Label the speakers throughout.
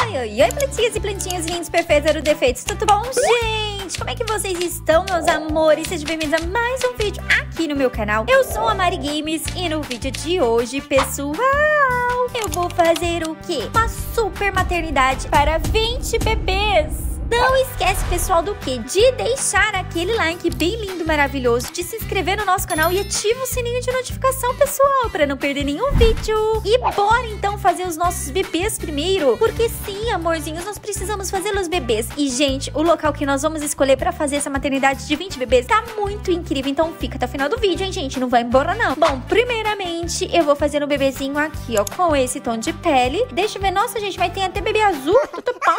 Speaker 1: Oi, oi, oi, plantinhas e plantinhos lindos, perfeitos, zero defeitos, tudo bom, gente? Como é que vocês estão, meus amores? Sejam bem-vindos a mais um vídeo aqui no meu canal. Eu sou a Mari Games e no vídeo de hoje, pessoal, eu vou fazer o quê? Uma super maternidade para 20 bebês. Não esquece, pessoal, do quê? De deixar aquele like bem lindo, maravilhoso, de se inscrever no nosso canal e ativa o sininho de notificação, pessoal, para não perder nenhum vídeo. E bora, então, fazer os nossos bebês primeiro, porque sim, amorzinhos, nós precisamos fazer os bebês. E, gente, o local que nós vamos escolher para fazer essa maternidade de 20 bebês tá muito incrível, então fica até o final do vídeo, hein, gente? Não vai embora, não. Bom, primeiramente, eu vou fazer um bebezinho aqui, ó, com esse tom de pele. Deixa eu ver, nossa, gente, vai ter até bebê azul, tudo bom?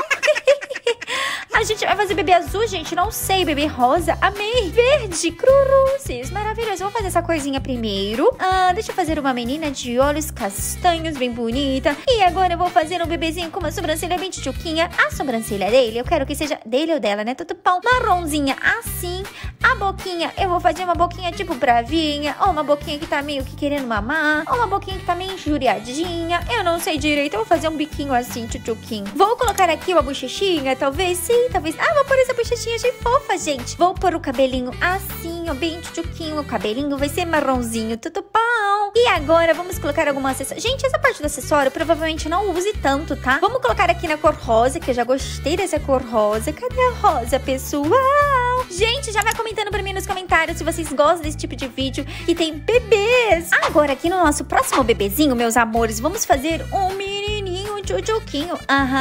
Speaker 1: A gente vai fazer bebê azul, gente, não sei, bebê rosa, amei, verde, cruzes, maravilhoso. Eu vou fazer essa corzinha primeiro. Deixa eu fazer uma menina de olhos castanhos, bem bonita. E agora eu vou fazer um bebezinho com uma sobrancelha bem tchutchuquinha. A sobrancelha dele, eu quero que seja dele ou dela, né, tudo bom? Marronzinha assim. A boquinha, eu vou fazer uma boquinha tipo bravinha, ou uma boquinha que tá meio que querendo mamar, ou uma boquinha que tá meio injuriadinha. Eu não sei direito, eu vou fazer um biquinho assim, tchutchuquinho. Vou colocar aqui uma bochechinha, talvez, sim, talvez. Vou pôr essa bochechinha, achei fofa, gente. Vou pôr o cabelinho assim, ó, bem tchutchuquinho. O cabelinho vai ser marronzinho, tudo bom? E agora vamos colocar alguma acessório. Gente, essa parte do acessório provavelmente não use tanto, tá? Vamos colocar aqui na cor rosa, que eu já gostei dessa cor rosa. Cadê a rosa, pessoal? Gente, já vai comentando pra mim nos comentários se vocês gostam desse tipo de vídeo que tem bebês. Agora, aqui no nosso próximo bebezinho, meus amores, vamos fazer um menininho tchutchuquinho.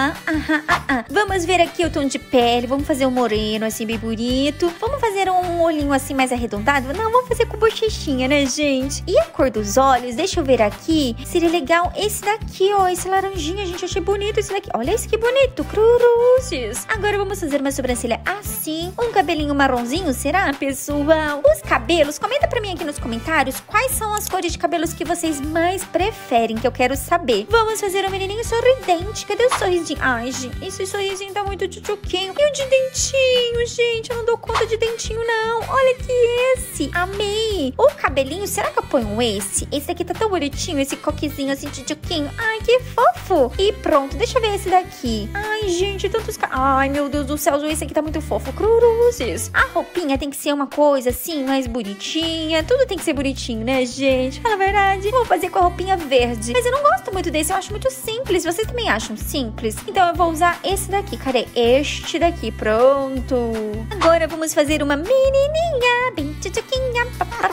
Speaker 1: Vamos ver aqui o tom de pele. Vamos fazer um moreno, assim, bem bonito. Vamos fazer um olhinho, assim, mais arredondado. Não, vamos fazer com bochechinha, né, gente? E a cor dos olhos, deixa eu ver aqui. Seria legal esse daqui, ó. Esse laranjinha, gente, eu achei bonito esse daqui. Olha esse que bonito, cruzes. Agora vamos fazer uma sobrancelha assim. Um cabelinho marronzinho, será, pessoal? Os cabelos, comenta pra mim aqui nos comentários quais são as cores de cabelos que vocês mais preferem, que eu quero saber. Vamos fazer um menininho sorridente. Cadê o sorrisinho? Ai, gente, esse sorrisinho tá muito tchutchuquinho. E o de dentinho, gente, eu não dou conta de dentinho, não. Olha que esse, amei. O cabelinho, será que eu ponho esse? Esse daqui tá tão bonitinho, esse coquezinho assim, tchutchuquinho. Ai, que fofo. E pronto, deixa eu ver esse daqui. Ai, gente, tantos... Ai, meu Deus do céu, esse aqui tá muito fofo. Cruzes. A roupinha tem que ser uma coisa assim, mais bonitinha. Tudo tem que ser bonitinho, né, gente? Fala a verdade. Vou fazer com a roupinha verde. Mas eu não gosto muito desse, eu acho muito simples. Vocês também acham simples? Então eu vou usar esse daqui. Cadê? Este daqui, pronto. Agora vamos fazer uma menininha bem tchutchuquinha.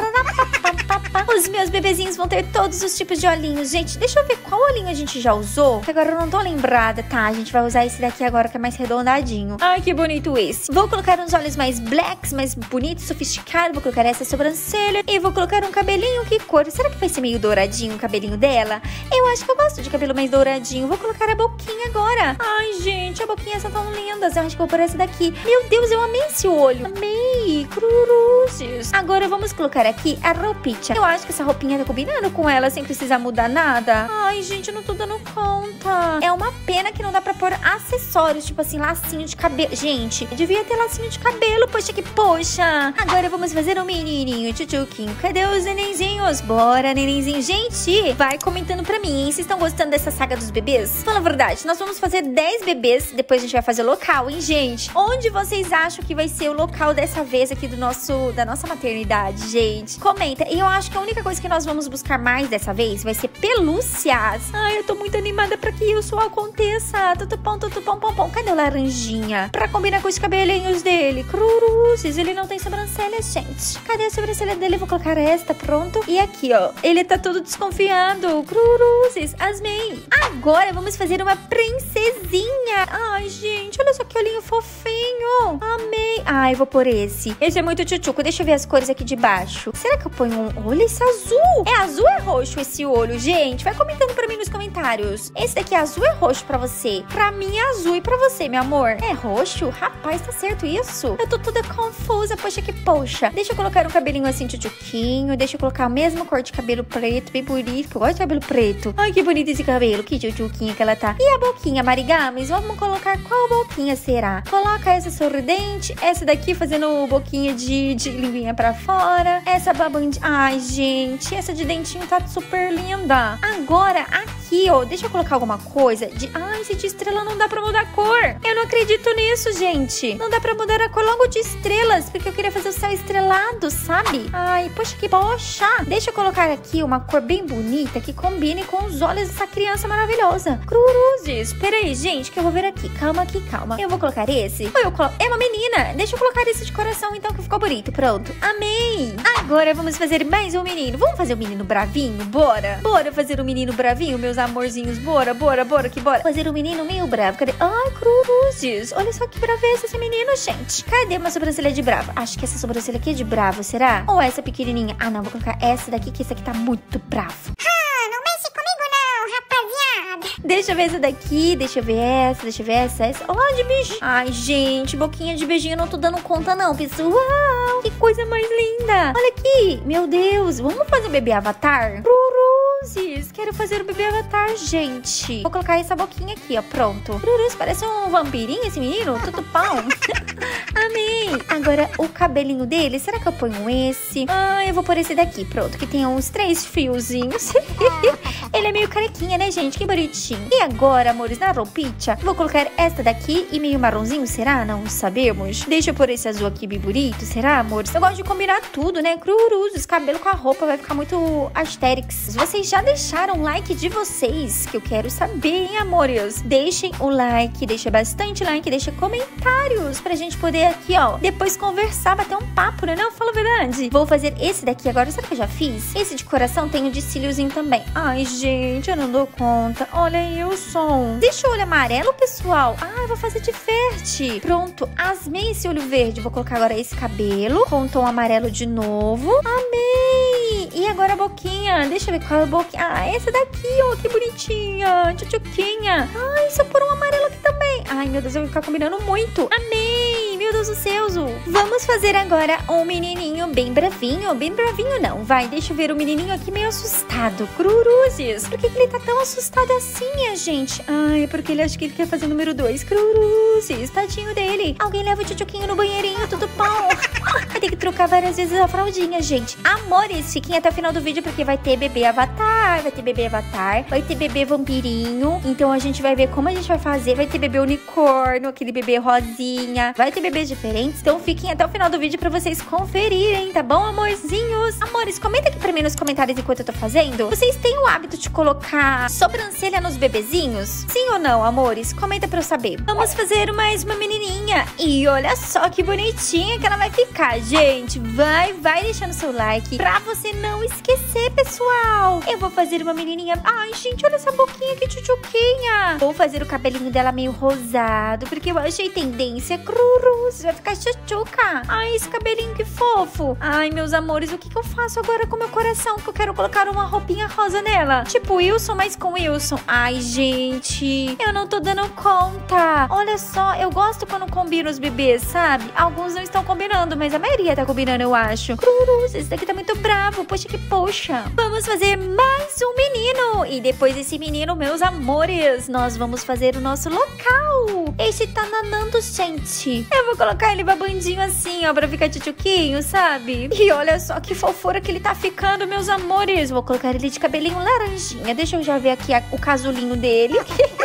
Speaker 1: Os meus bebezinhos vão ter todos os tipos de olhinhos. Gente, deixa eu ver qual olhinho a gente já usou, que agora eu não tô lembrada. Tá, a gente vai usar esse daqui agora, que é mais redondadinho. Ai, que bonito esse. Vou colocar uns olhos mais blacks, mais bonitos, sofisticados. Vou colocar essa sobrancelha e vou colocar um cabelinho. Que cor? Será que vai ser meio douradinho o cabelinho dela? Eu acho que eu gosto de cabelo mais douradinho. Vou colocar a boquinha agora. Ai, gente, a boquinha são tão lindas. Eu acho que vou pôr essa daqui. Meu Deus, eu amei esse olho. Amei, cruzes. Agora vamos colocar aqui a roupinha. Eu acho que essa roupinha tá combinando com ela sem precisar mudar nada. Ai, gente, eu não tô dando conta. É uma pena que não dá pra pôr acessórios, tipo assim, lacinho de cabelo. Gente, devia ter lacinho de cabelo, poxa que poxa. Agora vamos fazer um menininho tchutchuquinho. Cadê os nenenzinhos? Bora, nenenzinho. Gente, vai comentando pra mim, hein? Vocês estão gostando dessa saga dos bebês? Fala a verdade, nós vamos fazer 10 bebês, depois a gente vai fazer local, hein, gente? Onde vocês acham que vai ser o local dessa vez aqui da nossa maternidade, gente? Comenta. E eu acho que a única coisa que nós vamos buscar mais dessa vez vai ser pelúcias. Ai, eu tô muito animada pra que isso aconteça. Tudo bom, tudo bom, bom, bom. Cadê o laranjinha? Pra combinar com os cabelinhos dele. Cruzes, ele não tem sobrancelha, gente. Cadê a sobrancelha dele? Eu vou colocar esta, pronto. E aqui, ó, ele tá todo desconfiado. Cruzes, asmei. Agora vamos fazer uma princesinha. Ai, gente, olha só que olhinho fofinho. Amei. Ai, vou pôr esse. Esse é muito tchutchuco. Deixa eu ver as cores aqui de baixo. Será que eu ponho um... Olha esse azul. É azul ou é roxo esse olho, gente? Vai comentando pra mim nos comentários. Esse daqui é azul ou é roxo pra você? Pra mim é azul. azul. E pra você, meu amor? É roxo? Rapaz, tá certo isso? Eu tô toda confusa, poxa que poxa. Deixa eu colocar um cabelinho assim, tchutchuquinho. Deixa eu colocar a mesma cor de cabelo preto, bem bonito, que eu gosto de cabelo preto. Ai, que bonito esse cabelo, que tchutchuquinha que ela tá. E a boquinha, Marigamis? Vamos colocar qual boquinha será? Coloca essa sorridente, essa daqui fazendo boquinha de linguinha pra fora. Essa babandinha. Ai, gente, essa de dentinho tá super linda. Agora, aqui, ó, deixa eu colocar alguma coisa de... Ai, esse de estrela não dá pra mudar a cor. Eu não acredito nisso, gente. Não dá pra mudar a cor logo de estrelas, porque eu queria fazer o céu estrelado, sabe? Ai, poxa, que poxa. Deixa eu colocar aqui uma cor bem bonita que combine com os olhos dessa criança maravilhosa. Cruzes. Peraí, gente, que eu vou ver aqui. Calma aqui, calma. Eu vou colocar esse. Ou eu coloco... É uma menina. Deixa eu colocar esse de coração, então, que ficou bonito. Pronto. Amei. Agora vamos fazer mais um menino. Vamos fazer o menino bravinho? Bora. Bora fazer o menino bravinho, meus amorzinhos. Bora, bora, bora, que bora. Fazer um menino meio bravo. Cadê? Ai, cruzes. Olha só que braveza esse menino, gente. Cadê uma sobrancelha de bravo? Acho que essa sobrancelha aqui é de bravo, será? Ou essa pequenininha? Ah, não. Vou colocar essa daqui, que essa aqui tá muito bravo.
Speaker 2: Não mexe comigo não, rapaziada.
Speaker 1: Deixa eu ver essa daqui, deixa eu ver essa, deixa eu ver essa. Ó, de beijinho. Ai, gente, boquinha de beijinho, eu não tô dando conta não, pessoal. Que coisa mais linda. Olha aqui, meu Deus. Vamos fazer o bebê avatar? Quero fazer o bebê avatar, gente. Vou colocar essa boquinha aqui, ó, pronto. Parece um vampirinho esse menino, tudo pão. Amei. Agora, o cabelinho dele, será que eu ponho esse? Ah, eu vou pôr esse daqui, pronto, que tem uns 3 fiozinhos. Ele é meio carequinha, né, gente? Que bonitinho. E agora, amores, na roupinha, vou colocar essa daqui e meio marronzinho, será? Não sabemos. Deixa eu pôr esse azul aqui bem bonito, será, amores? Eu gosto de combinar tudo, né? Cruzes, cabelo com a roupa, vai ficar muito asterix. Vocês já deixaram o like de vocês, que eu quero saber, hein, amores? Deixem o like, deixa bastante like, deixa comentários pra gente poder aqui, ó, depois conversar, bater um papo, né? Não, fala a verdade. Vou fazer esse daqui agora, sabe o que eu já fiz? Esse de coração tem o de cíliozinho também. Ai, gente, eu não dou conta. Olha aí o som. Deixa o olho amarelo, pessoal. Ah, eu vou fazer de verde. Pronto, asmei esse olho verde. Vou colocar agora esse cabelo com tom amarelo de novo. Amei! E agora a boquinha. Deixa eu ver qual é a boquinha. Ah, essa daqui, ó, que bonitinha. Tchutchuquinha. Ai, se eu pôr um amarelo aqui também. Ai, meu Deus, eu vou ficar combinando muito. Amei! Meu Deus do céu, Zu. Vamos fazer agora um menininho bem bravinho. Bem bravinho não. Vai, deixa eu ver o menininho aqui meio assustado. Cruzes. Por que ele tá tão assustado assim, minha gente? Ai, porque ele acha que ele quer fazer o número 2. Cruzes. Tadinho dele. Alguém leva o tchutchuquinho no banheirinho, tudo bom. Vai ter que trocar várias vezes a fraldinha, gente. Amores, fiquem até o final do vídeo porque vai ter bebê avatar, vai ter bebê avatar, vai ter bebê vampirinho. Então a gente vai ver como a gente vai fazer. Vai ter bebê unicórnio, aquele bebê rosinha. Vai ter bebês diferentes. Então fiquem até o final do vídeo pra vocês conferirem, tá bom, amorzinhos? Amores, comenta aqui pra mim nos comentários enquanto eu tô fazendo. Vocês têm o hábito de colocar sobrancelha nos bebezinhos? Sim ou não, amores? Comenta pra eu saber. Vamos fazer mais uma menininha. E olha só que bonitinha que ela vai ficar, gente. Vai deixando seu like pra você não esquecer, pessoal. Eu vou fazer uma menininha. Ai, gente, olha essa boquinha que tchutchuquinha. Vou fazer o cabelinho dela meio rosado, porque eu achei tendência. Cruz, vai ficar tchutchuca. Ai, esse cabelinho que fofo. Ai, meus amores, o que eu faço agora com o meu coração? Que eu quero colocar uma roupinha rosa nela. Tipo Wilson, mas com Wilson. Ai, gente, eu não tô dando conta. Olha só, eu gosto quando combino os bebês, sabe? Alguns não estão combinando, mas a maioria tá combinando, eu acho. Cruz, esse daqui tá muito bravo. Poxa que poxa. Vamos fazer mais um menino. E depois desse menino, meus amores, nós vamos fazer o nosso local. Esse tá nanando, gente. Eu vou colocar ele babandinho assim, ó, pra ficar tchutchuquinho, sabe? E olha só que fofura que ele tá ficando, meus amores. Vou colocar ele de cabelinho laranjinha. Deixa eu já ver aqui o casulinho dele.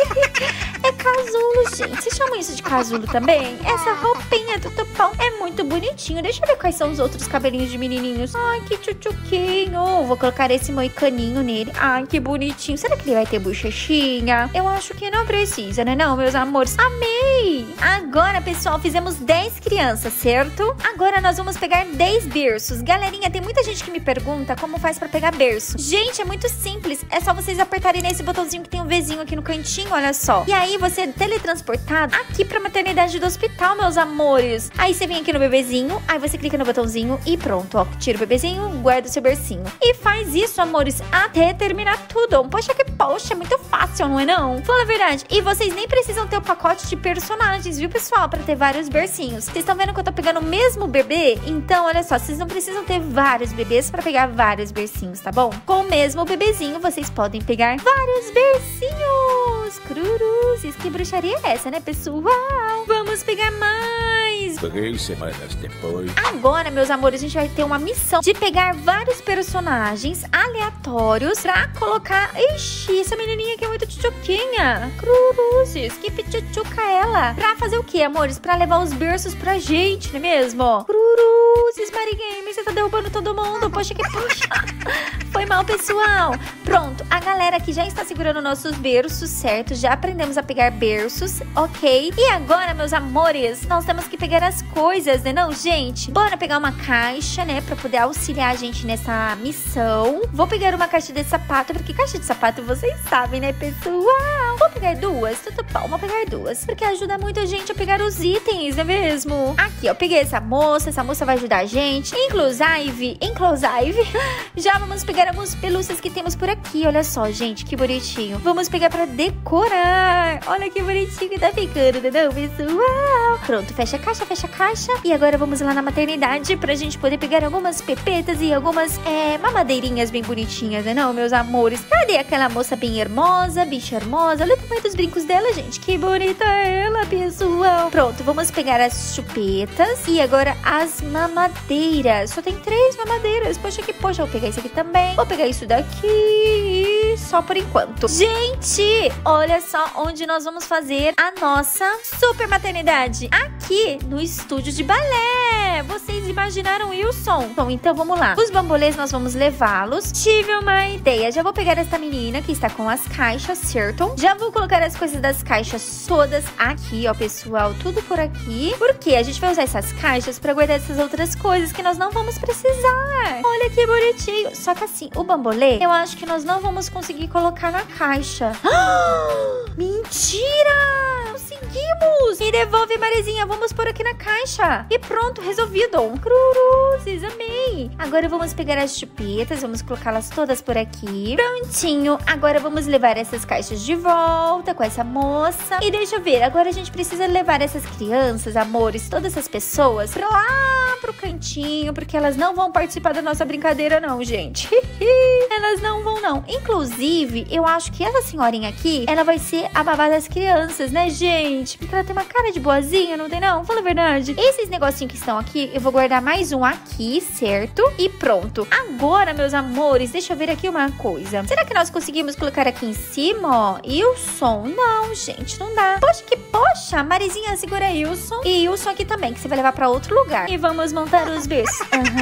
Speaker 1: É casulo, gente. Vocês chamam isso de casulo também? Essa roupinha do tupão é muito bonitinho. Deixa eu ver quais são os outros cabelinhos de menininhos. Ai, que tchutchuquinho. Vou colocar esse moicaninho nele. Ai, que bonitinho. Será que ele vai ter bochechinha? Eu acho que não precisa, né não, meus amores? Amei! Agora, pessoal, fizemos 10 crianças, certo? Agora nós vamos pegar 10 berços. Galerinha, tem muita gente que me pergunta como faz pra pegar berço. Gente, é muito simples. É só vocês apertarem nesse botãozinho que tem um Vzinho aqui no cantinho, olha só. E aí você teletransporta transportado aqui pra maternidade do hospital, meus amores. Aí você vem aqui no bebezinho, aí você clica no botãozinho e pronto, ó. Tira o bebezinho, guarda o seu bercinho. E faz isso, amores, até terminar tudo. Poxa, poxa, é muito fácil, não é não? Fala a verdade. E vocês nem precisam ter o pacote de personagens, viu, pessoal? Pra ter vários bercinhos. Vocês estão vendo que eu tô pegando o mesmo bebê? Então, olha só, vocês não precisam ter vários bebês pra pegar vários bercinhos, tá bom? Com o mesmo bebezinho, vocês podem pegar vários bercinhos. Cruzes, que bruxaria é essa, né, pessoal? Vamos pegar mais.
Speaker 3: 3 semanas depois.
Speaker 1: Agora, meus amores, a gente vai ter uma missão de pegar vários personagens aleatórios pra colocar... Ixi, essa menininha aqui é muito tchutchuquinha. Cruzes, que pichuchuca ela. Pra fazer o quê, amores? Pra levar os berços pra gente, não é mesmo? Cruzes, Marigame, você tá derrubando todo mundo. Poxa, que puxa. Foi mal, pessoal. Pronto, a galera aqui já está segurando nossos berços, certo? Já aprendemos a pegar berços, ok? E agora, meus amores, nós temos que pegar as coisas, né não, gente? Bora pegar uma caixa, né, pra poder auxiliar a gente nessa missão. Vou pegar uma caixa de sapato, porque caixa de sapato vocês sabem, né, pessoal? Vou pegar duas, tudo bom, vou pegar duas, porque ajuda muito a gente a pegar os itens, não é mesmo? Aqui, ó, peguei essa moça vai ajudar a gente. Inclusive, já vamos pegar alguns pelúcias que temos por aqui, olha só, gente, que bonitinho. Vamos pegar pra decorar. Olha que bonitinho que tá ficando, não, pessoal? Pronto, fecha a caixa. E agora vamos lá na maternidade pra gente poder pegar algumas pepetas e algumas mamadeirinhas bem bonitinhas, né não, meus amores? Cadê aquela moça bem hermosa, bem charmosa? Olha o tamanho dos brincos dela, gente. Que bonita ela, pessoal. Pronto, vamos pegar as chupetas e agora as mamadeiras. Só tem 3 mamadeiras. Poxa, que poxa. Vou pegar isso aqui também. Vou pegar isso daqui. Só por enquanto. Gente, olha só onde nós vamos fazer a nossa super maternidade. Aqui no estúdio de balé. Vocês imaginaram, Wilson? Bom, então vamos lá. Os bambolês nós vamos levá-los. Tive uma ideia. Já vou pegar essa menina que está com as caixas, certo? Já vou colocar as coisas das caixas todas aqui, ó, pessoal. Tudo por aqui. Porque a gente vai usar essas caixas pra guardar essas outras coisas que nós não vamos precisar. Olha que bonitinho. Só que assim, o bambolê, eu acho que nós não vamos conseguir colocar na caixa. Mentira! Conseguimos! Me devolve, Marizinha. Vamos pôr aqui na caixa. E pronto, resolvido. Cruzes, amei. Agora vamos pegar as chupetas, vamos colocá-las todas por aqui. Prontinho. Agora vamos levar essas caixas de volta com essa moça. E deixa eu ver, agora a gente precisa levar essas crianças, amores, todas essas pessoas pra lá pro cantinho, porque elas não vão participar da nossa brincadeira não, gente. Elas não vão não. Inclusive, eu acho que essa senhorinha aqui, ela vai ser a babá das crianças, né, gente? Porque ela tem uma cara de boazinha, não tem não? Fala a verdade. Esses negocinhos que estão aqui, eu vou guardar mais um aqui, certo? E pronto. Agora, meus amores, deixa eu ver aqui uma coisa. Será que nós conseguimos colocar aqui em cima, ó? Wilson? Não, gente, não dá. Poxa, que poxa. Marizinha, segura Wilson. E Wilson aqui também, que você vai levar pra outro lugar. E vamos montar os berços.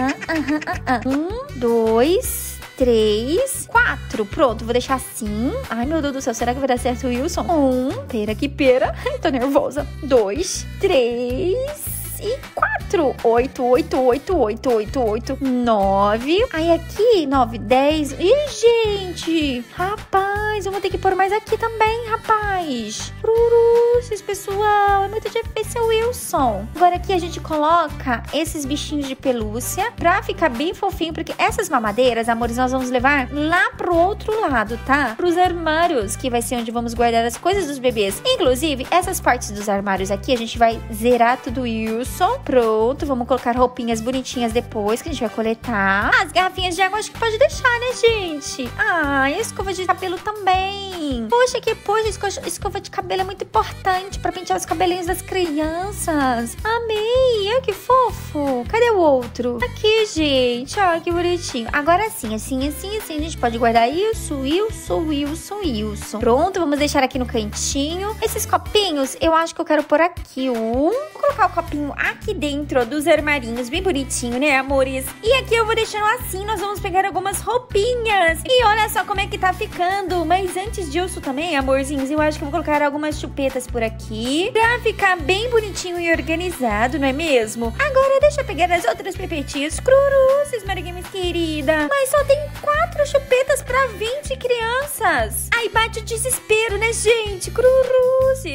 Speaker 1: 1, 2... 3, 4. Pronto, vou deixar assim. Ai, meu Deus do céu, será que vai dar certo, Wilson? 1, que pera. Ai, tô nervosa. 2, 3 e 4. 8, 8, 9. Aí aqui, 9, 10. Ih, gente. Rapaz, eu vou ter que pôr mais aqui também, rapaz. Cruzes, pessoal. É muito difícil, Wilson. Agora aqui a gente coloca esses bichinhos de pelúcia pra ficar bem fofinho, porque essas mamadeiras, amores, nós vamos levar lá pro outro lado, tá? Pros armários, que vai ser onde vamos guardar as coisas dos bebês. Inclusive, essas partes dos armários aqui, a gente vai zerar tudo, Wilson. Pronto, vamos colocar roupinhas bonitinhas depois, que a gente vai coletar. As garrafinhas de água acho que pode deixar, né, gente? Ah, e a escova de cabelo também. Poxa, que poxa, escova de cabelo é muito importante pra pentear os cabelinhos das crianças. Amei, olha que fofo. Cadê o outro? Aqui, gente, ó, que bonitinho. Agora sim, assim, a gente pode guardar isso, Wilson. Pronto, vamos deixar aqui no cantinho. Esses copinhos, eu acho que eu quero pôr aqui. Vou colocar o copinho aqui dentro, ó, dos armarinhos, bem bonitinho, né, amores? E aqui eu vou deixando assim, nós vamos pegar algumas roupinhas. E olha só como é que tá ficando. Mas antes disso também, amorzinhos, eu acho que eu vou colocar algumas chupetas por aqui, pra ficar bem bonitinho e organizado, não é mesmo? Agora deixa eu pegar as outras pepetinhas. Cruzes, Marigames querida. Mas só tem 4 chupetas pra 20 crianças. Aí bate o desespero, né, gente? Cruzes. Poxa,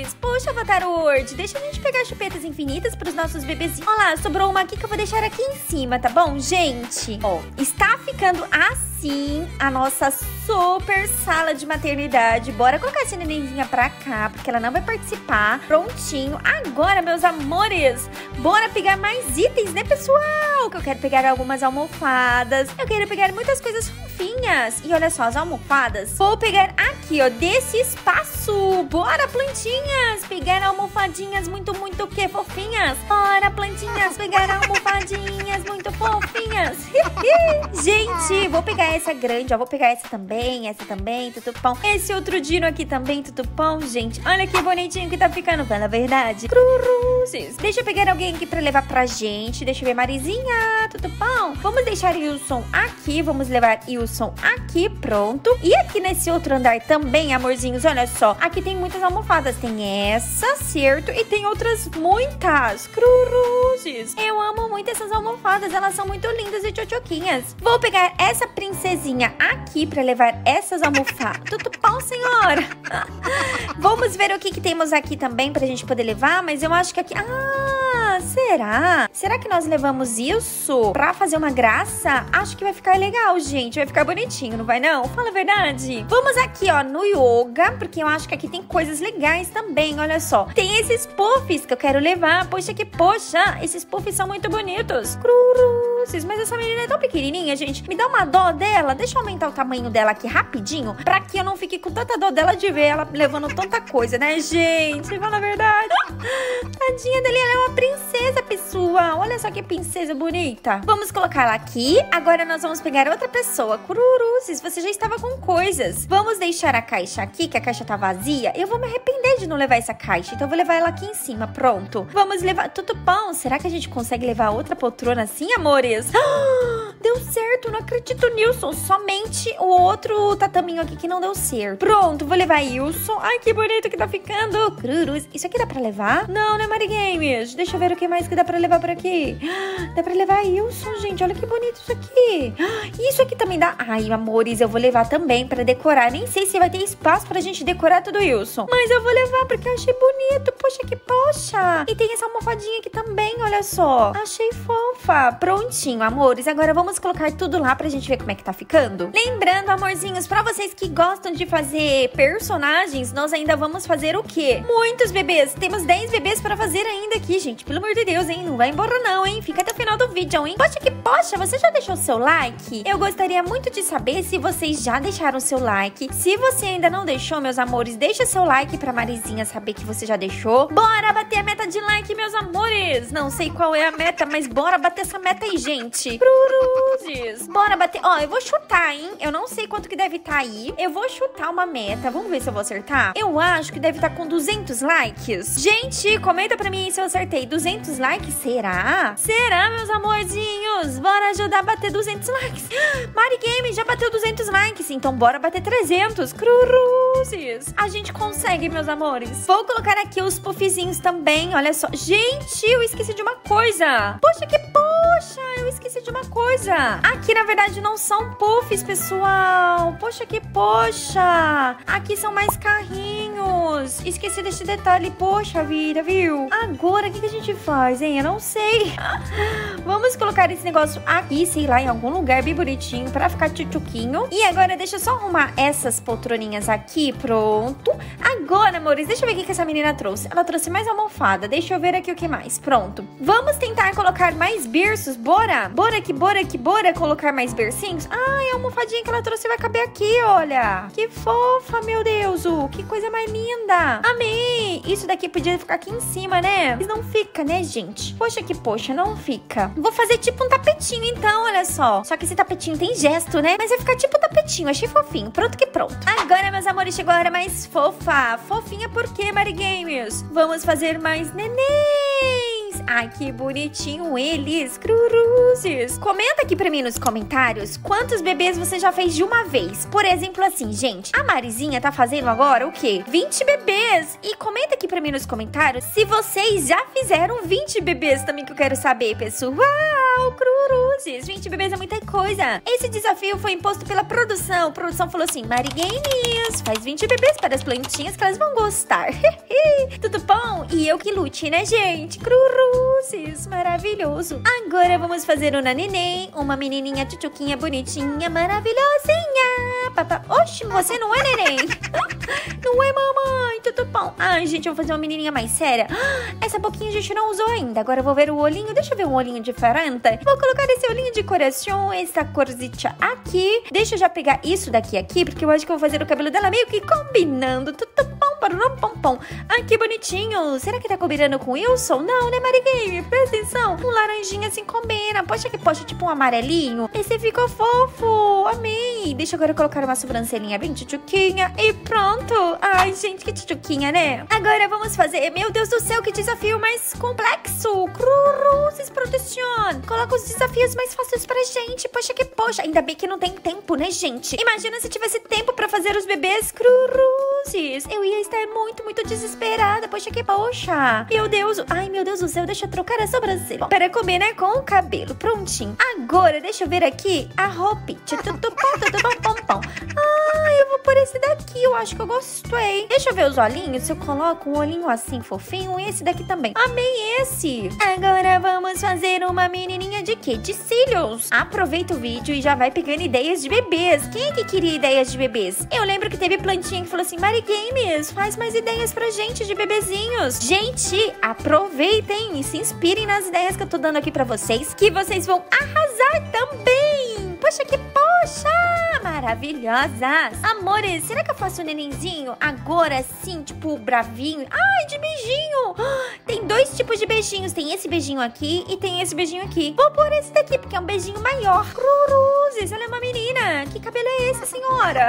Speaker 1: Avatar World, deixa a gente pegar chupetas infinitas pros nossos bebezinhos. Olha lá, sobrou uma aqui que eu vou deixar aqui em cima, tá bom, gente? Ó, está ficando assim a nossa super sala de maternidade. Bora colocar essa nenenzinha pra cá, porque ela não vai participar. Prontinho. Agora, meus amores, bora pegar mais itens, né, pessoal? Que eu quero pegar algumas almofadas. Eu quero pegar muitas coisas fofinhas. E olha só, as almofadas. Vou pegar aqui, ó, desse espaço. Bora, plantinhas, pegar almofadinhas muito, muito o quê? Fofinhas. Bora, plantinhas, pegar almofadinhas muito fofinhas. Gente, vou pegar essa grande, ó. Vou pegar essa também, tutupão. Esse outro dino aqui também, tutupão, gente. Olha que bonitinho que tá ficando, fala a verdade. Cruzes. Deixa eu pegar alguém aqui pra levar pra gente. Deixa eu ver, Marizinha, tutupão. Vamos deixar Wilson aqui, vamos levar Wilson aqui, pronto. E aqui nesse outro andar também, amorzinhos, olha só. Aqui tem muitas almofadas. Tem essa, certo? E tem outras muitas. Cruzes. Eu amo muito essas almofadas, elas são muito lindas e tchotchoquinhas. Vou pegar essa princesinha aqui pra levar essas almofadas. Tudo bom, senhora? Vamos ver o que temos aqui também pra gente poder levar, mas eu acho que aqui... Ah, será? Será que nós levamos isso pra fazer uma graça? Acho que vai ficar legal, gente. Vai ficar bonitinho, não vai não? Fala a verdade. Vamos aqui, ó, no yoga, porque eu acho que aqui tem coisas legais também, olha só. Tem esses puffs que eu quero levar. Poxa, esses puffs são muito bonitos. Cruzes, mas essa menina é tão pequenininha, gente. Me dá uma dó dela. Deixa eu aumentar o tamanho dela aqui rapidinho, pra que eu não fique com tanta dó dela de ver ela levando tanta coisa, né, gente? Fala a verdade. Tadinha dela, ela é uma princesa, pessoal. Olha só que princesa bonita. Vamos colocar ela aqui. Agora nós vamos pegar outra pessoa. Cururuzes, você já estava com coisas. Vamos deixar a caixa aqui, que a caixa tá vazia. Eu vou me arrepender de não levar essa caixa, então eu vou levar ela aqui em cima, pronto. Vamos levar... Tutupão, será que a gente consegue levar outra poltrona assim, amores? Deu certo, não acredito, Nilson. Somente o outro tataminho aqui que não deu certo. Pronto, vou levar Wilson. Ai, que bonito que tá ficando. Cruz. Isso aqui dá pra levar? Não, né, Mari Games? Deixa eu ver o que mais que dá pra levar por aqui. Dá pra levar Wilson, gente. Olha que bonito isso aqui. Isso aqui também dá... Ai, amores, eu vou levar também pra decorar. Nem sei se vai ter espaço pra gente decorar tudo, Wilson. Mas eu vou levar porque eu achei bonito. Poxa. E tem essa almofadinha aqui também, olha só. Achei fofa. Prontinho, amores. Agora vamos colocar tudo lá pra gente ver como é que tá ficando. Lembrando, amorzinhos, pra vocês que gostam de fazer personagens, nós ainda vamos fazer o quê? Muitos bebês. Temos 10 bebês pra fazer ainda aqui, gente. Pelo amor de Deus, hein? Não vai embora não, hein? Fica até o final do vídeo, hein? Poxa, você já deixou seu like? Eu gostaria muito de saber se vocês já deixaram seu like. Se você ainda não deixou, meus amores, deixa seu like pra Marizinha saber que você já deixou. Bora bater a meta de like, meus amores! Não sei qual é a meta, mas bora bater essa meta aí, gente. Cruzes. Bora bater. Ó, eu vou chutar, hein? Eu não sei quanto que deve estar aí. Eu vou chutar uma meta. Vamos ver se eu vou acertar. Eu acho que deve estar com 200 likes. Gente, comenta pra mim se eu acertei 200 likes. Será? Será, meus amorzinhos? Bora ajudar a bater 200 likes. Mari Game já bateu 200 likes. Então bora bater 300. Cruzes. A gente consegue, meus amores. Vou colocar aqui os puffzinhos também. Olha só. Gente, eu esqueci de uma coisa. Poxa, eu esqueci de uma coisa. Aqui, na verdade, não são puffs, pessoal. Poxa. Aqui são mais carrinhos. Esqueci desse detalhe. Poxa vida, viu? Agora, o que a gente faz, hein? Eu não sei. Vamos colocar esse negócio aqui, sei lá, em algum lugar bem bonitinho pra ficar tchutchuquinho. E agora, deixa eu só arrumar essas poltroninhas aqui. Pronto. Agora, amores, deixa eu ver o que essa menina trouxe. Ela trouxe mais almofada. Deixa eu ver aqui o que mais. Pronto. Vamos tentar colocar mais berços. Bora colocar mais bercinhos. Ai, a almofadinha que ela trouxe vai caber aqui, olha. Que fofa, meu Deus. Que coisa mais linda. Amei. Isso daqui podia ficar aqui em cima, né? Mas não fica, né, gente? Poxa, não fica. Vou fazer tipo um tapetinho, então, olha só. Só que esse tapetinho tem gesto, né? Mas vai ficar tipo um tapetinho. Achei fofinho. Pronto que pronto. Agora, meus amores, chegou a hora mais fofa. Fofinha por quê, Mari Games? Vamos fazer mais nenéns. Ai, que bonitinho eles. Cruzes. Comenta aqui pra mim nos comentários quantos bebês você já fez de uma vez. Por exemplo, assim, gente, a Marizinha tá fazendo agora o quê? 20 bebês. E comenta aqui pra mim nos comentários se vocês já fizeram 20 bebês também, que eu quero saber, pessoal. Cruzes. 20 bebês é muita coisa. Esse desafio foi imposto pela produção. A produção falou assim: Mari Games, faz 20 bebês para as plantinhas que elas vão gostar. Tudo bom? E eu que lute, né, gente? Cruzes, maravilhoso. Agora vamos fazer uma neném, uma menininha tchutchuquinha bonitinha, maravilhosinha. Papá. Oxi, você não é neném. Não é, mamãe, tudo bom. Ai, gente, eu vou fazer uma menininha mais séria. Essa boquinha a gente não usou ainda. Agora eu vou ver o olhinho. Deixa eu ver um olhinho diferente. Vou colocar esse olhinho de coração, essa corzita aqui. Deixa eu já pegar isso daqui aqui, porque eu acho que eu vou fazer o cabelo dela meio que combinando. Tudo bom, pom, pom. Ai, que bonitinho. Será que tá combinando com o Wilson? Não, né, Marigame? Presta atenção. Um laranjinha assim combina. Poxa, tipo um amarelinho. Esse ficou fofo. Amei. Deixa eu agora colocar uma sobrancelhinha bem tchutchuquinha. E pronto. Ai, gente, que tchutchuquinha, né? Agora vamos fazer... Meu Deus do céu, que desafio mais complexo. Cruzes Production. Coloca os desafios mais fáceis pra gente. Poxa, que poxa. Ainda bem que não tem tempo, né, gente? Imagina se tivesse tempo pra fazer os bebês cruzes. Eu ia estar muito, muito desesperada. Poxa, que poxa. Meu Deus. Ai, meu Deus do céu. Deixa eu trocar a sobrancelha para combinar com o cabelo. Prontinho. Agora, deixa eu ver aqui a roupinha. Tudo bom. Ai, eu vou por esse daqui. Eu acho que eu gostei. Deixa eu ver os olhinhos. Se eu coloco um olhinho assim fofinho e esse daqui também. Amei esse. Agora vamos fazer uma menininha de quê? De cílios. Aproveita o vídeo e já vai pegando ideias de bebês. Quem é que queria ideias de bebês? Eu lembro que teve plantinha que falou assim: Marigames, faz mais ideias pra gente de bebezinhos. Gente, aproveitem e se inspirem nas ideias que eu tô dando aqui pra vocês, que vocês vão arrasar também. Poxa, que poxa! Maravilhosas. Amores, será que eu faço o nenenzinho agora sim, tipo, bravinho? Ai, de beijinho. Tem dois tipos de beijinhos. Tem esse beijinho aqui e tem esse beijinho aqui. Vou pôr esse daqui, porque é um beijinho maior. Cruzes, ela é uma menina. Que cabelo é esse, senhora?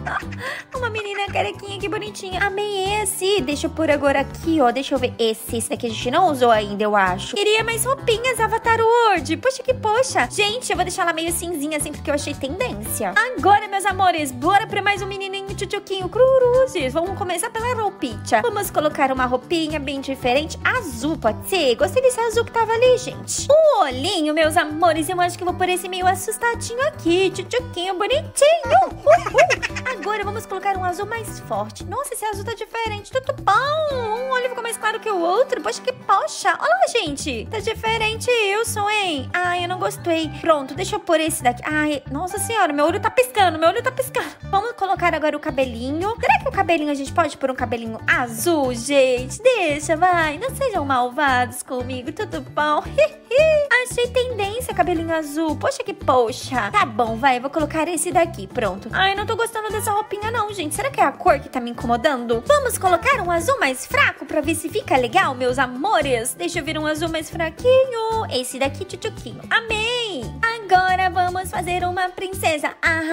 Speaker 1: Uma menina carequinha, que bonitinha. Amei esse. Deixa eu pôr agora aqui, ó. Deixa eu ver. Esse daqui a gente não usou ainda, eu acho. Queria mais roupinhas, Avatar World. Poxa, que poxa. Gente, eu vou deixar ela meio cinzinha assim, porque eu achei tendência. Agora, meus amores, bora pra mais um menininho tchutchuquinho cruzes. Vamos começar pela roupinha. Vamos colocar uma roupinha bem diferente. Azul, pode ser? Gostei desse azul que tava ali, gente. O olhinho, meus amores, eu acho que eu vou pôr esse meio assustadinho aqui. Tchutchuquinho bonitinho. Agora vamos colocar um azul mais forte. Nossa, esse azul tá diferente. Tudo bom. Um olho ficou mais claro que o outro. Poxa, que poxa. Olha lá, gente. Tá diferente, Wilson, hein? Ai, eu não gostei. Pronto, deixa eu pôr esse daqui. Ai, nossa senhora, meu olho tá piscando. Vamos colocar agora o cabelinho. Será que o cabelinho a gente pode pôr um cabelinho azul, gente? Deixa, vai. Não sejam malvados comigo, tudo bom? Achei tendência cabelinho azul. Poxa, que poxa. Tá bom, vai, eu vou colocar esse daqui, pronto. Ai, não tô gostando dessa roupinha não, gente. Será que é a cor que tá me incomodando? Vamos colocar um azul mais fraco pra ver se fica legal, meus amores. Deixa eu ver um azul mais fraquinho. Esse daqui, tchutchuquinho. Amei. Agora vamos fazer uma princesa.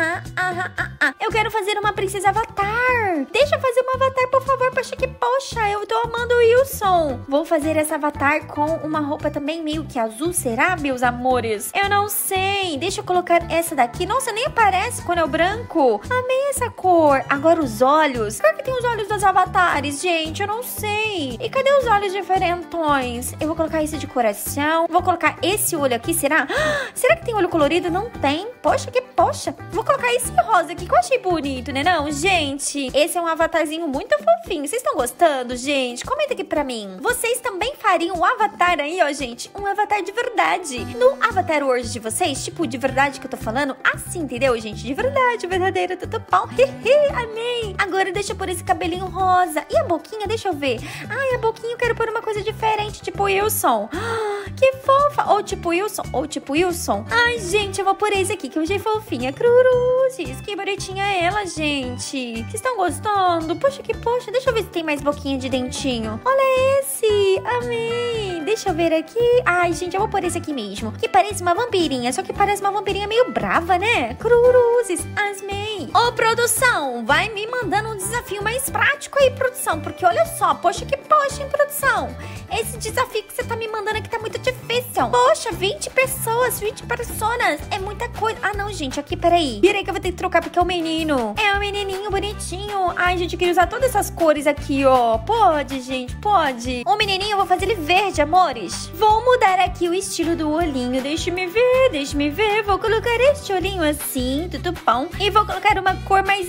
Speaker 1: Eu quero fazer uma princesa avatar. Deixa eu fazer uma avatar, por favor. Poxa, que poxa. Eu tô amando o Wilson. Vou fazer essa avatar com uma roupa também meio que azul. Será, meus amores? Eu não sei. Deixa eu colocar essa daqui. Nossa, nem aparece quando é o branco. Amei essa cor. Agora os olhos. Qual que tem os olhos dos avatares, gente? Eu não sei. E cadê os olhos diferentões? Eu vou colocar esse de coração. Vou colocar esse olho aqui, será? Será que tem olho colorido? Não tem. Poxa, que poxa. Vou colocar esse rosa aqui que eu achei bonito, né não? Gente, esse é um avatarzinho muito fofinho. Vocês estão gostando, gente? Comenta aqui pra mim. Vocês também fariam um avatar aí, ó, gente? Um avatar de verdade. No Avatar World de vocês, tipo, de verdade que eu tô falando, assim, entendeu, gente? De verdade, verdadeiro, tudo bom. Amei. Agora deixa eu pôr esse cabelinho rosa. E a boquinha, deixa eu ver. Ai, a boquinha eu quero pôr uma coisa diferente, tipo Wilson. Que fofa. Ou tipo Wilson. Ai, gente, eu vou pôr esse aqui, que eu achei fofinha. Cruzes. Que bonitinha ela, gente. Vocês estão gostando? Poxa, que poxa. Deixa eu ver se tem mais boquinha de dentinho. Olha esse. Amei. Deixa eu ver aqui. Ai, gente, eu vou pôr esse aqui mesmo. Que parece uma vampirinha. Só que parece uma vampirinha meio brava, né? Cruzes. Amei. Ô, produção, vai me mandando um desafio mais prático aí, produção. Porque olha só. Poxa, que poxa, hein, produção. Esse desafio que você tá me mandando aqui tá muito difícil. Poxa, 20 pessoas, 20 personas. É muita coisa. Ah, não, gente. Aqui, peraí. Peraí que eu vou ter que trocar porque é o menino. É um menininho bonitinho. Ai, gente, eu queria usar todas essas cores aqui, ó. Pode, gente, pode. O menininho, eu vou fazer ele verde, amores. Vou mudar aqui o estilo do olhinho. Deixa-me ver. Vou colocar este olhinho assim, tudo bom. E vou colocar uma cor mais escura.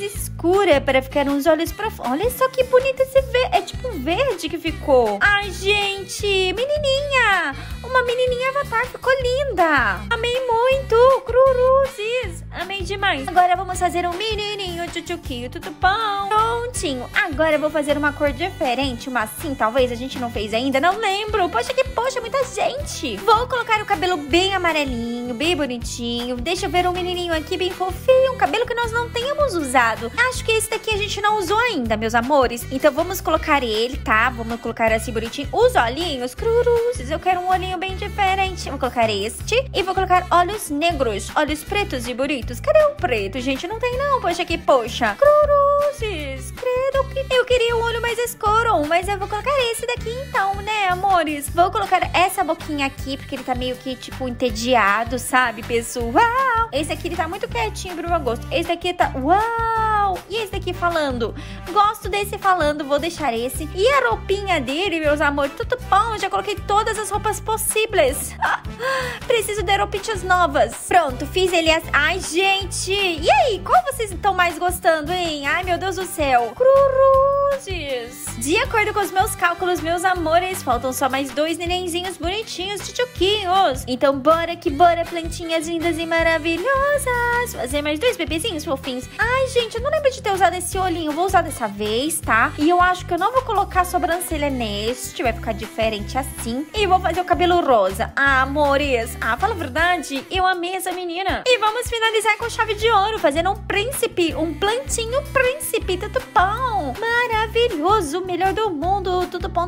Speaker 1: escura para ficar uns olhos profundos. Olha só que bonito esse verde. É tipo um verde que ficou. Ai, gente, menininha. Uma menininha avatar, ficou linda. Amei muito. Cruzes. Amei demais. Agora vamos fazer um menininho tchutchuquinho, tudo bom. Prontinho. Agora eu vou fazer uma cor diferente. Uma assim, talvez. A gente não fez ainda. Não lembro. Poxa, muita gente. Vou colocar o cabelo bem amarelinho, bem bonitinho. Deixa eu ver um menininho aqui bem fofinho. Um cabelo que nós não temos usado. Acho que esse daqui a gente não usou ainda, meus amores. Então vamos colocar ele, tá? Vamos colocar assim bonitinho. Os olhinhos, cruzes. Eu quero um olhinho bem diferente. Vou colocar este. E vou colocar olhos negros. Olhos pretos e bonitos. Cadê o preto, gente? Não tem não. Poxa. Cruzes. Credo que eu queria um olho mais escuro. Mas eu vou colocar esse daqui então, né, amores? Vou colocar essa boquinha aqui, porque ele tá meio que, tipo, entediado, sabe, pessoal? Esse aqui, ele tá muito quietinho pro meu gosto. Esse daqui tá... Uau! E esse daqui falando? Gosto desse falando, vou deixar esse. E a roupinha dele, meus amores, tudo bom. Já coloquei todas as roupas possíveis. Preciso de roupinhas novas. Pronto, fiz ele as... Ai, gente! E aí, qual vocês estão mais gostando, hein? Ai, meu Deus do céu. Cruzes. De acordo com os meus cálculos, meus amores, faltam só mais 2 nenenzinhos bonitinhos, tchutchuquinhos. Então bora que bora, plantinhas lindas e maravilhosas. Fazer mais 2 bebezinhos fofinhos. Ai, gente, eu não lembro de ter usado esse olhinho. Vou usar dessa vez, tá? E eu acho que eu não vou colocar a sobrancelha neste. Vai ficar diferente assim. E vou fazer o cabelo rosa. Ah, amores. Ah, fala a verdade. Eu amei essa menina. E vamos finalizar com chave de ouro, fazendo um príncipe. Um plantinho príncipe. Tudo bom. Maravilhoso. Melhor do mundo. Tudo bom.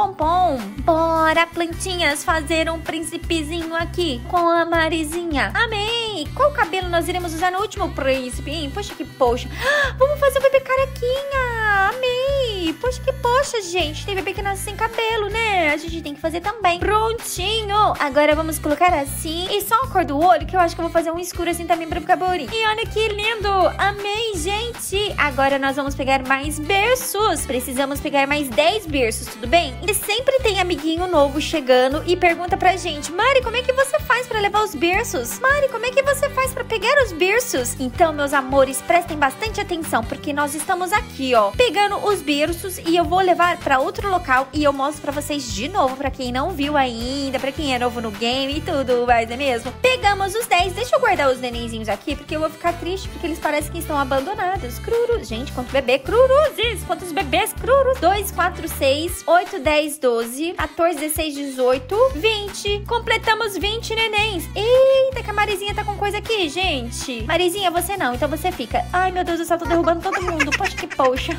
Speaker 1: Bora, plantinhas, fazer um príncipezinho aqui com a Marizinha. Amei. Qual cabelo nós iremos usar no último príncipe, hein? Poxa. Vamos fazer o bebê carequinha. Amei. Poxa, gente. Tem bebê que nasce sem cabelo, né? A gente tem que fazer também. Prontinho. Agora vamos colocar assim. E só a cor do olho, que eu acho que eu vou fazer um escuro assim também pra ficar bonito. E olha que lindo. Amei, gente. Agora nós vamos pegar mais berços. Precisamos pegar mais 10 berços, tudo bem? E sempre tem amiguinho novo chegando e pergunta pra gente: Mari, como é que você faz pra levar os berços? Mari, como é que você faz pra pegar os berços? Então, meus amores, prestem bastante atenção, porque nós estamos aqui, ó, pegando os berços e eu vou levar pra outro local e eu mostro pra vocês de novo, pra quem não viu ainda, pra quem é novo no game e tudo, mas é mesmo? Pegamos os 10, deixa eu guardar os nenenzinhos aqui, porque eu vou ficar triste, porque eles parecem que estão abandonados. Crurus, gente, quanto bebê, cruruzes, quantos bebês, crurus, 2, 4, 6, 8, 10, 12, 14, 16, 18, 20, completamos 20 nenéns. Eita, que a Marizinha tá com coisa aqui, gente. Marizinha, você não, então você fica. Ai, meu Deus do céu, tô derrubando todo mundo, poxa.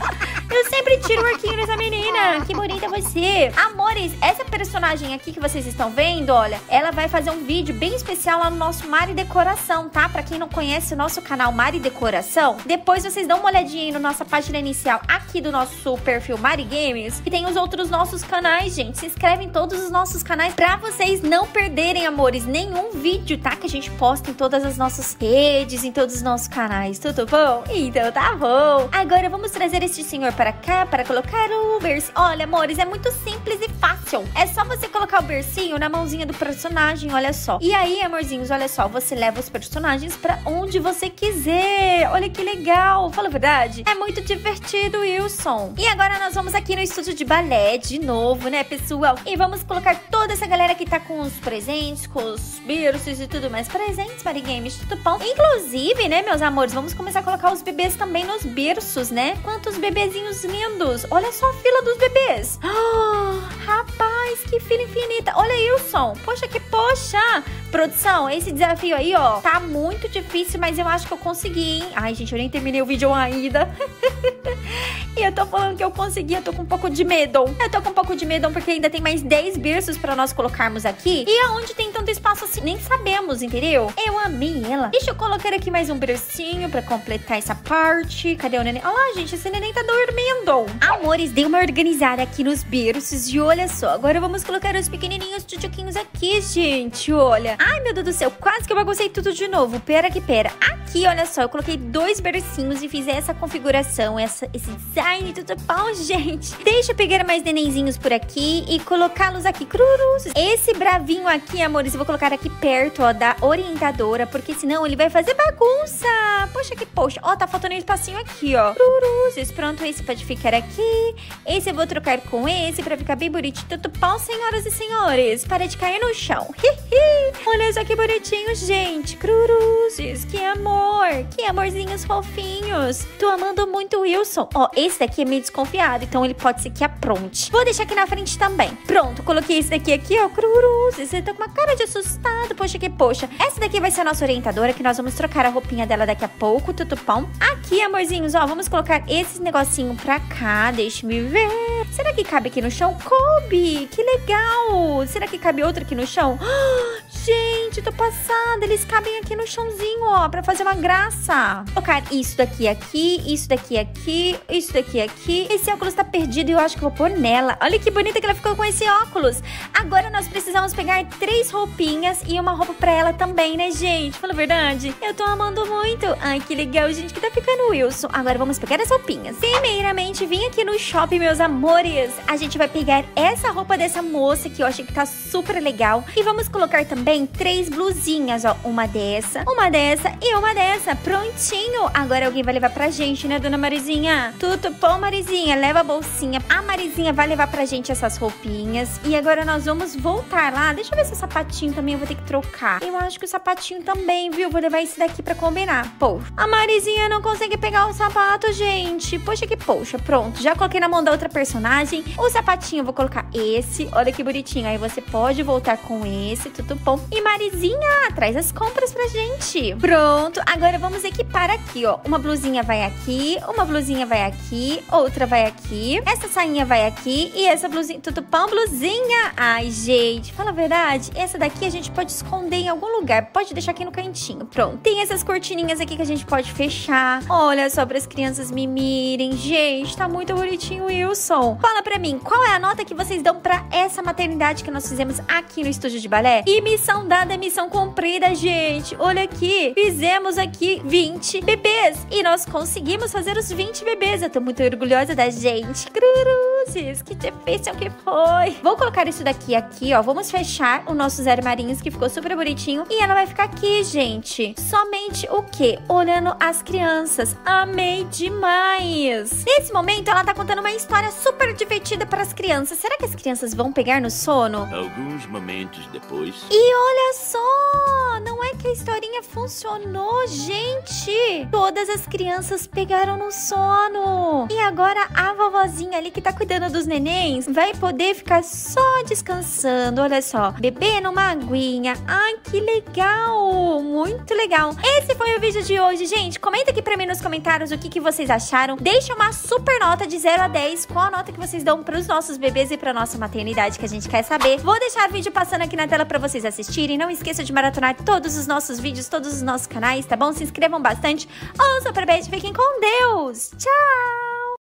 Speaker 1: Eu sempre tiro o arquinho dessa menina. Que bonita você. Amores, essa personagem aqui que vocês estão vendo, olha, ela vai fazer um vídeo bem especial lá no nosso Mari Decoração, tá? Pra quem não conhece o nosso canal Mari Decoração, depois vocês dão uma olhadinha aí na nossa página inicial aqui do nosso perfil Mari Games, e tem os outros nossos canais, gente. Se inscreve em todos os nossos canais pra vocês não perderem, amores, nenhum vídeo, tá? Que a gente posta em todas as nossas redes, em todos os nossos canais, tudo bom? Então tá bom. Agora vamos trazer este senhor para cá para colocar o bercinho. Olha, amores, é muito simples e fácil. É só você colocar o bercinho na mãozinha do personagem, olha só. E aí, amorzinhos, olha só, você leva os personagens pra onde você quiser. Olha que legal, fala a verdade. É muito divertido, Wilson. E agora nós vamos aqui no estúdio de balé de novo, né, pessoal? E vamos colocar toda essa galera que tá com os presentes, com os berços e tudo mais. Presentes, Mari Games, tudo bom? Inclusive, né, meus amores, vamos começar a colocar os bebês também nos berços, né? Quantos bebezinhos lindos. Olha só a fila dos bebês. Rapaz, que fila infinita. Olha, Wilson. Poxa. Produção, esse desafio aí, ó, tá muito difícil, mas eu acho que eu consegui, hein? Ai, gente, eu nem terminei o vídeo ainda. E eu tô falando que eu consegui, eu tô com um pouco de medo. Porque ainda tem mais 10 berços pra nós colocarmos aqui. E aonde tem tanto espaço assim, nem sabemos, entendeu? Eu amei ela. Deixa eu colocar aqui mais um bercinho pra completar essa parte. Cadê o neném? Olha lá, gente, esse neném tá dormindo. Amores, dei uma organizada aqui nos berços e olha só, agora vamos colocar os pequenininhos tchutchuquinhos aqui, gente, olha. Ai, meu Deus do céu, quase que eu baguncei tudo de novo. Pera. Aqui, olha só, eu coloquei 2 bercinhos e fiz essa configuração, esse design slime, tudo bom, gente? Deixa eu pegar mais nenenzinhos por aqui e colocá-los aqui, crurus. Esse bravinho aqui, amores, eu vou colocar aqui perto, ó, da orientadora, porque senão ele vai fazer bagunça. Poxa, que poxa. Ó, tá faltando um espacinho aqui, ó. Crurus. Pronto, esse pode ficar aqui. Esse eu vou trocar com esse pra ficar bem bonitinho. Tudo bom, senhoras e senhores? Para de cair no chão. Olha só que bonitinho, gente. Cruruzes, que amor. Que amorzinhos fofinhos. Tô amando muito o Wilson. Ó, esse daqui é meio desconfiado, então ele pode ser que apronte. Vou deixar aqui na frente também. Pronto, coloquei esse daqui aqui, ó. Cruruzes. Ele tá com uma cara de assustado. Poxa, que poxa. Essa daqui vai ser a nossa orientadora, que nós vamos trocar a roupinha dela daqui a pouco. Tutupão. Aqui, amorzinhos, ó, vamos colocar esses negocinho pra cá. Deixa-me ver. Será que cabe aqui no chão? Coube! Que legal! Será que cabe outro aqui no chão? Gente, tô passada. Eles cabem aqui no chãozinho, ó, pra fazer uma graça. Vou colocar isso daqui aqui, isso daqui aqui, isso daqui aqui. Esse óculos tá perdido e eu acho que eu vou pôr nela. Olha que bonita que ela ficou com esse óculos. Agora nós precisamos pegar 3 roupinhas e uma roupa pra ela também, né, gente? Fala a verdade. Eu tô amando muito. Ai, que legal, gente, que tá ficando o Wilson. Agora vamos pegar as roupinhas. Primeiramente, vim aqui no shopping, meus amores. A gente vai pegar essa roupa dessa moça que eu achei que tá super legal. E vamos colocar também 3 blusinhas, ó. Uma dessa e uma dessa. Prontinho. Agora alguém vai levar pra gente, né, dona Marizinha? Tudo bom, Marizinha? Leva a bolsinha. A Marizinha vai levar pra gente essas roupinhas. E agora nós vamos voltar lá. Deixa eu ver se o sapatinho também eu vou ter que trocar. Eu acho que o sapatinho também, viu? Vou levar esse daqui pra combinar. Pô, a Marizinha não consegue pegar o sapato, gente. Poxa, que poxa. Pronto, já coloquei na mão da outra personagem. O sapatinho eu vou colocar esse. Olha que bonitinho. Aí você pode voltar com esse. Tudo bom. E Marizinha, traz as compras pra gente. Pronto, agora vamos equipar aqui, ó. Uma blusinha vai aqui, uma blusinha vai aqui, outra vai aqui, essa sainha vai aqui e essa blusinha, tudo bom, blusinha? Ai, gente, fala a verdade, essa daqui a gente pode esconder em algum lugar, pode deixar aqui no cantinho, pronto. Tem essas cortininhas aqui que a gente pode fechar, olha só, para as crianças mimirem. Gente, tá muito bonitinho, Wilson. Fala pra mim, qual é a nota que vocês dão pra essa maternidade que nós fizemos aqui no estúdio de balé? E missão dada, missão cumprida, gente. Olha aqui, fizemos aqui 20 bebês e nós conseguimos fazer os 20 bebês. Eu tô muito orgulhosa da gente. Cruzes, que difícil que foi. Vou colocar isso daqui aqui, ó. Vamos fechar os nossos armarinhos, que ficou super bonitinho. E ela vai ficar aqui, gente. Somente o quê? Olhando as crianças. Amei demais. Nesse momento, ela tá contando uma história super divertida para as crianças. Será que as crianças vão pegar no sono?
Speaker 3: Alguns momentos depois.
Speaker 1: E olha só, não é que a historinha funcionou, gente. Todas as crianças pegaram no sono. E agora a vovozinha ali que tá cuidando dos nenéns vai poder ficar só descansando. Olha só, bebendo uma aguinha. Ai, que legal, muito legal. Esse foi o vídeo de hoje, gente. Comenta aqui pra mim nos comentários o que vocês acharam. Deixa uma super nota de 0 a 10. Qual a nota que vocês dão pros nossos bebês e pra nossa maternidade, que a gente quer saber. Vou deixar o vídeo passando aqui na tela pra vocês assistirem. Não esqueça de maratonar todos os nossos vídeos, todos os nossos canais, tá bom? Se inscrevam bastante. Um super beijo, fiquem com Deus. Tchau!